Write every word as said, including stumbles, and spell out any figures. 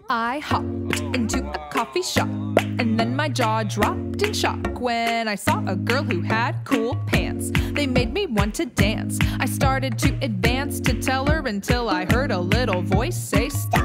I hopped into a coffee shop, and then my jaw dropped in shock when I saw a girl who had cool pants. They made me want to dance. I started to advance to tell her until I heard a little voice say, "Stop."